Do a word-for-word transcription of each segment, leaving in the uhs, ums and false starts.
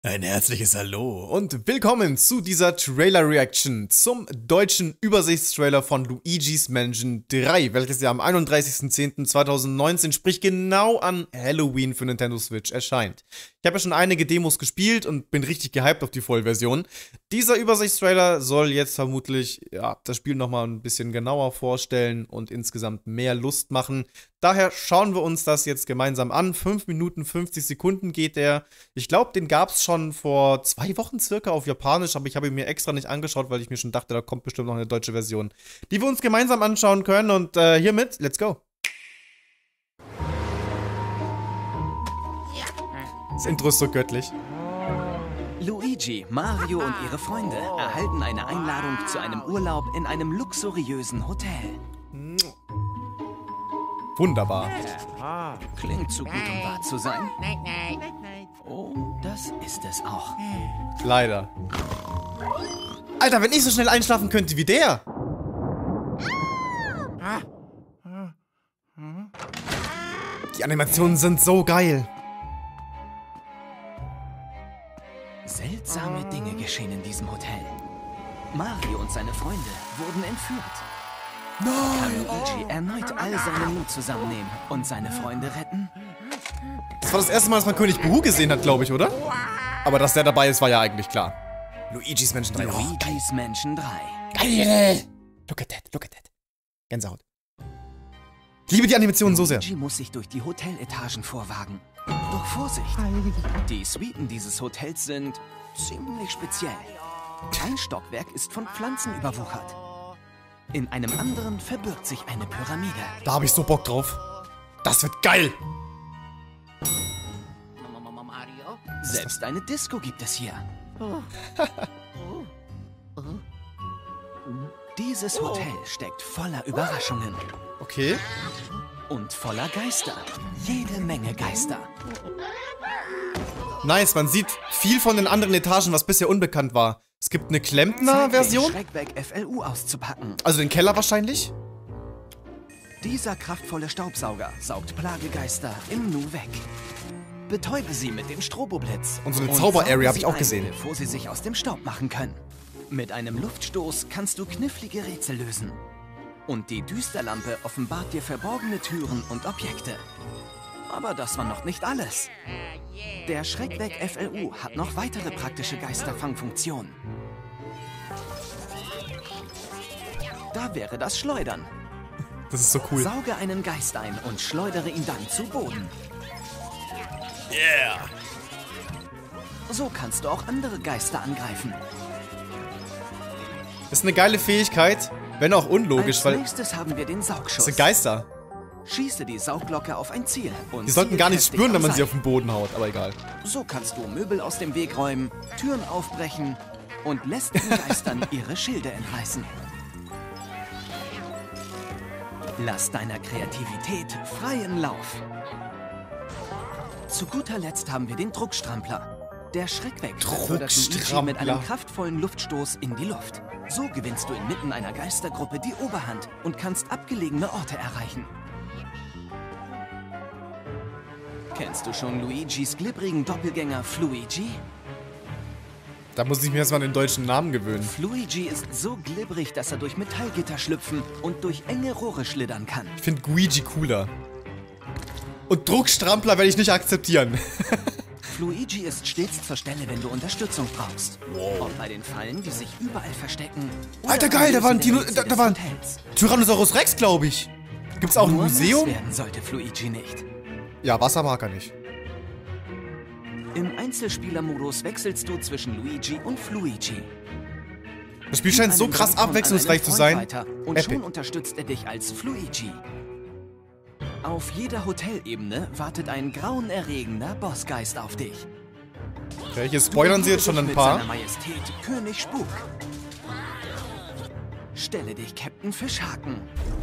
Ein herzliches Hallo und willkommen zu dieser Trailer-Reaction zum deutschen Übersichtstrailer von Luigi's Mansion drei, welches ja am einunddreißigsten zehnten zweitausendneunzehn, sprich genau an Halloween für Nintendo Switch erscheint. Ich habe ja schon einige Demos gespielt und bin richtig gehypt auf die Vollversion. Dieser Übersichtstrailer soll jetzt vermutlich ja, das Spiel nochmal ein bisschen genauer vorstellen und insgesamt mehr Lust machen. Daher schauen wir uns das jetzt gemeinsam an. fünf Minuten fünfzig Sekunden geht der. Ich glaube, den gab es schon vor zwei Wochen circa auf Japanisch, aber ich habe ihn mir extra nicht angeschaut, weil ich mir schon dachte, da kommt bestimmt noch eine deutsche Version, die wir uns gemeinsam anschauen können. Und äh, hiermit, let's go. Das Intro ist so göttlich. Luigi, Mario und ihre Freunde erhalten eine Einladung zu einem Urlaub in einem luxuriösen Hotel. Wunderbar. Klingt zu gut, um wahr zu sein. Oh, das ist es auch. Leider. Alter, wenn ich so schnell einschlafen könnte wie der. Die Animationen sind so geil. Seltsame Dinge geschehen in diesem Hotel. Mario und seine Freunde wurden entführt. Kann Luigi erneut all seinen Mut zusammennehmen und seine Freunde retten? Das war das erste Mal, dass man König Boo gesehen hat, glaube ich, oder? Aber dass der dabei ist, war ja eigentlich klar. Luigi's Mansion drei. Luigi's Mansion drei. Geil! Look at that, look at that. Gänsehaut. Ich liebe die Animationen so sehr. Luigi muss sich durch die Hoteletagen vorwagen. Doch Vorsicht! Die Suiten dieses Hotels sind ziemlich speziell. Ein Stockwerk ist von Pflanzen überwuchert. In einem anderen verbirgt sich eine Pyramide. Da habe ich so Bock drauf. Das wird geil! Selbst eine Disco gibt es hier. Dieses Hotel steckt voller Überraschungen. Okay. Und voller Geister. Jede Menge Geister. Nice, man sieht viel von den anderen Etagen, was bisher unbekannt war. Es gibt eine Klempner-Version. Schreckweg F L U auszupacken. Also den Keller wahrscheinlich. Dieser kraftvolle Staubsauger saugt Plagegeister im Nu weg. Betäube sie mit dem Stroboblitz. Und so eine Zauber-Area habe ich auch ein, gesehen. Bevor sie sich aus dem Staub machen können. Mit einem Luftstoß kannst du knifflige Rätsel lösen. Und die Düsterlampe offenbart dir verborgene Türen und Objekte. Aber das war noch nicht alles. Der Schreckweg F L U hat noch weitere praktische Geisterfangfunktionen. Da wäre das Schleudern. Das ist so cool. Sauge einen Geist ein und schleudere ihn dann zu Boden. Yeah! So kannst du auch andere Geister angreifen. Das ist eine geile Fähigkeit, wenn auch unlogisch, Als weil nächstes haben wir den Saugschuss. das sind Geister. Schieße die Saugglocke auf ein Ziel. Und Die sollten gar nicht kräftig spüren, wenn man am sie auf Seil. den Boden haut, aber egal. So kannst du Möbel aus dem Weg räumen, Türen aufbrechen und lässt den Geistern ihre Schilde entreißen. Lass deiner Kreativität freien Lauf. Zu guter Letzt haben wir den Druckstrampler. Der Schreckweg befördert Luigi mit einem kraftvollen Luftstoß in die Luft. So gewinnst du inmitten einer Geistergruppe die Oberhand und kannst abgelegene Orte erreichen. Kennst du schon Luigis glibbrigen Doppelgänger Fluigi? Da muss ich mir erstmal den deutschen Namen gewöhnen. Fluigi ist so glibberig, dass er durch Metallgitter schlüpfen und durch enge Rohre schlittern kann. Ich finde Luigi cooler. Und Druckstrampler werde ich nicht akzeptieren. Fluigi ist stets zur Stelle, wenn du Unterstützung brauchst. Wow. Ob bei den Fallen, die sich überall verstecken. Alter, geil, da war ein Dino, da, da war ein Tyrannosaurus Rex, glaube ich. Gibt's auch ein Nur Museum? nass werden sollte Fluigi nicht. Ja, Wasser mag er nicht. Im Einzelspielermodus wechselst du zwischen Luigi und Fluigi. Das Spiel scheint so krass abwechslungsreich zu sein. Weiter und Epic. schon unterstützt er dich als Fluigi. Auf jeder Hotelebene wartet ein grauenerregender Bossgeist auf dich. Okay, hier spoilern sie jetzt schon ein Mit paar. seiner Majestät König Spuk. Stelle dich Captain Fischhaken.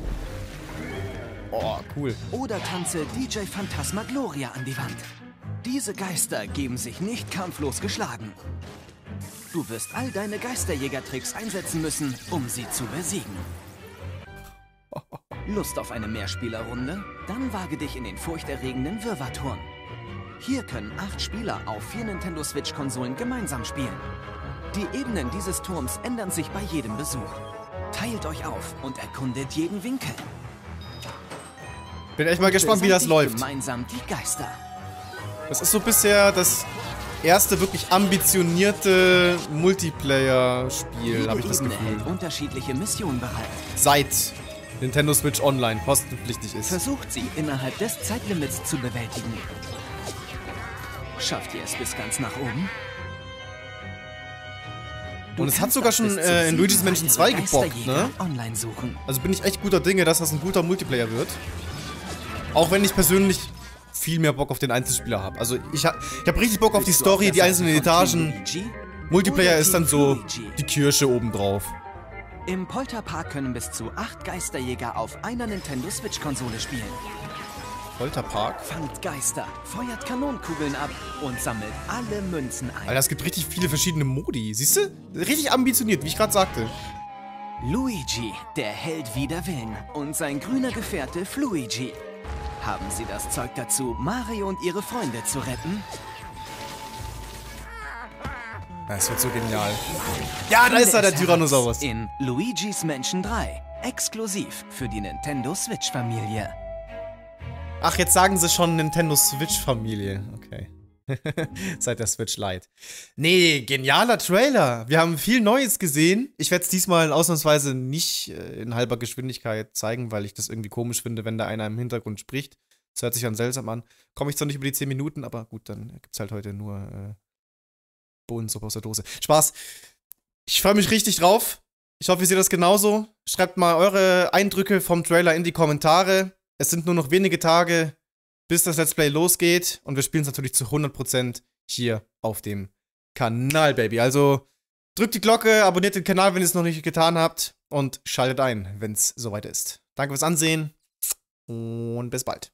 Oh, cool. Oder tanze D J Phantasmagoria an die Wand. Diese Geister geben sich nicht kampflos geschlagen. Du wirst all deine Geisterjägertricks einsetzen müssen, um sie zu besiegen. Lust auf eine Mehrspielerrunde? Dann wage dich in den furchterregenden Wirrwarrturm. Hier können acht Spieler auf vier Nintendo Switch-Konsolen gemeinsam spielen. Die Ebenen dieses Turms ändern sich bei jedem Besuch. Teilt euch auf und erkundet jeden Winkel. Bin echt mal gespannt, wie das läuft. Gemeinsam die Geister. Das ist so bisher das erste wirklich ambitionierte Multiplayer-Spiel, habe ich das Ebene Gefühl. hält unterschiedliche Missionen bereit. Seit Nintendo Switch Online kostenpflichtig ist. Versucht sie innerhalb des Zeitlimits zu bewältigen. Schafft ihr es bis ganz nach oben? Und es hat sogar schon äh, in Luigi's Mansion zwei gebockt, ne? Online suchen. Also bin ich echt guter Dinge, dass das ein guter Multiplayer wird. Auch wenn ich persönlich viel mehr Bock auf den Einzelspieler habe. Also ich habe ich hab richtig Bock auf die Story, die einzelnen Etagen. Multiplayer ist dann so die Kirsche obendrauf. Im Polterpark können bis zu acht Geisterjäger auf einer Nintendo Switch-Konsole spielen. Polterpark? Fangt Geister, feuert Kanonenkugeln ab und sammelt alle Münzen ein. Alter, es gibt richtig viele verschiedene Modi. Siehst du? Richtig ambitioniert, wie ich gerade sagte. Luigi, der Held wider Willen, und sein grüner Gefährte Fluigi. Haben sie das Zeug dazu, Mario und ihre Freunde zu retten? Das wird so genial. Ja, da ist er, der Tyrannosaurus. In Luigi's Mansion drei. Exklusiv für die Nintendo Switch-Familie. Ach, jetzt sagen sie schon Nintendo Switch-Familie. Okay. Seit der Switch Lite. Nee, genialer Trailer. Wir haben viel Neues gesehen. Ich werde es diesmal ausnahmsweise nicht äh, in halber Geschwindigkeit zeigen, weil ich das irgendwie komisch finde, wenn da einer im Hintergrund spricht. Das hört sich dann seltsam an. Komme ich zwar nicht über die zehn Minuten, aber gut, dann gibt es halt heute nur äh, Bohnensuppe aus der Dose. Spaß. Ich freue mich richtig drauf. Ich hoffe, ihr seht das genauso. Schreibt mal eure Eindrücke vom Trailer in die Kommentare. Es sind nur noch wenige Tage, bis das Let's Play losgeht. Und wir spielen es natürlich zu hundert Prozent hier auf dem Kanal, Baby. Also drückt die Glocke, abonniert den Kanal, wenn ihr es noch nicht getan habt. Und schaltet ein, wenn es soweit ist. Danke fürs Ansehen und bis bald.